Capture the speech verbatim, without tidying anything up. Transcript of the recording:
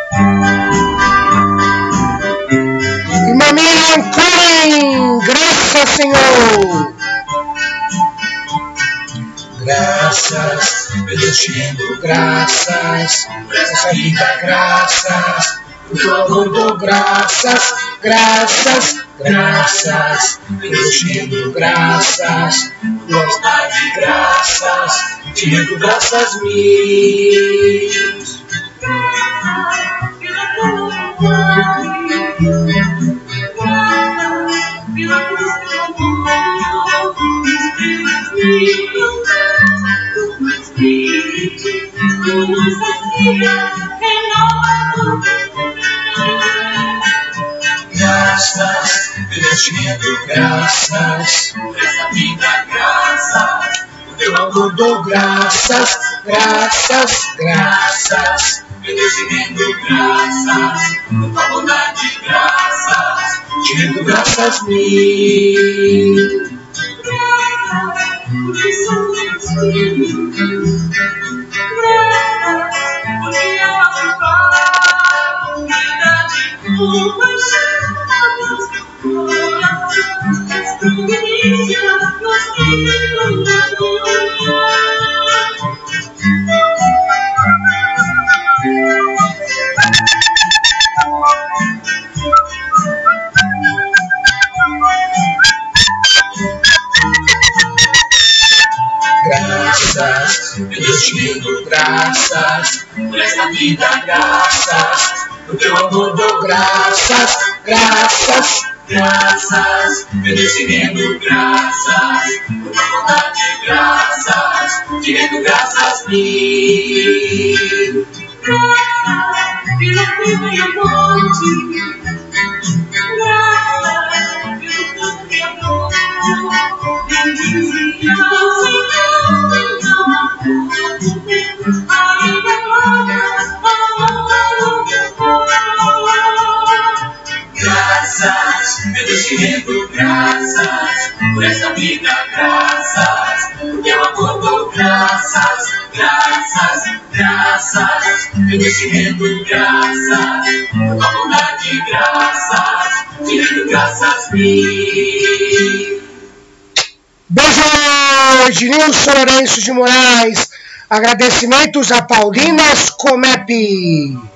Irmã Miriam Cohen, graças, Senhor. Graças, meu Deus, te rendo graças por essa vida, graças por teu amor, dou graças, graças, graças, meu Deus, te rendo graças por tua bondade, graças, te rendo graças mil. Graças, meu Deus, te rendo graças por essa vida, graças por teu amor, dou graças, graças, graças, meu Deus, te rendo graças por tua bondade, graças, te rendo graças mil. Porque somos filhos, porque a tua unidade, compaixão, coração, esta delícia, nos tem na dor. Graças, meu Deus, te rendo graças por esta vida, graças por teu amor, dou graças, graças, graças, meu Deus, te rendo graças por tua bondade, graças, te rendo graças mil. Graças pela vida e a morte, graças pelo canto e a dor, bendizia o Senhor. Graças, meu Deus, te rendo graças por essa vida, graças por teu amor, dou graças, graças, graças, meu Deus, te rendo graças por tua bondade, graças, te rendo graças mil. Beijo, Ednilson Lourenço de Moraes. Agradecimentos a Paulinas Comep.